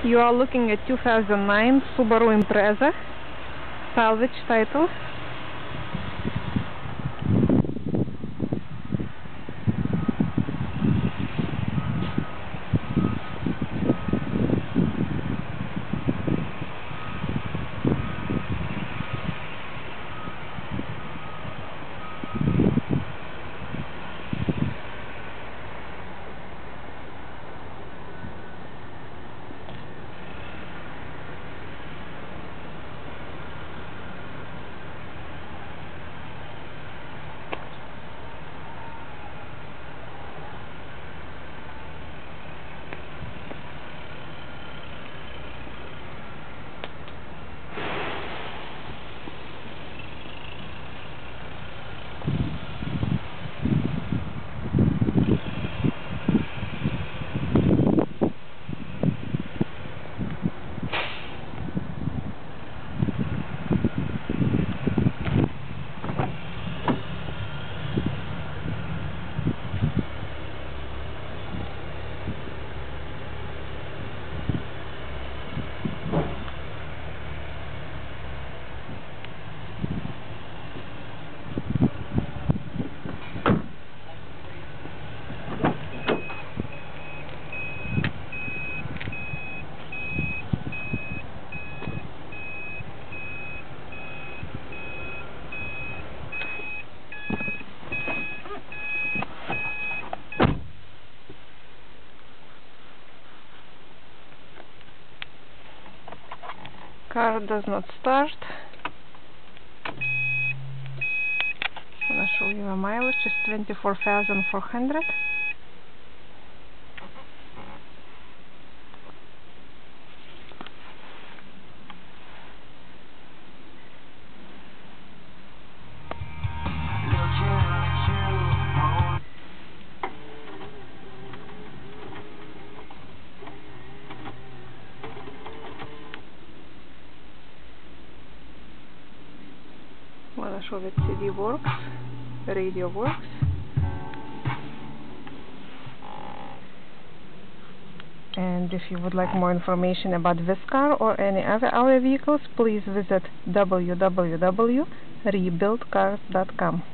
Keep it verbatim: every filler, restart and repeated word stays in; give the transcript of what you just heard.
You are looking at two thousand nine Subaru Impreza, salvage title. Car does not start. I'm gonna show you the mileage is twenty-four thousand four hundred. I'm gonna show that C D works, radio works. And if you would like more information about this car or any other our vehicles, please visit w w w dot rebuild cars dot com.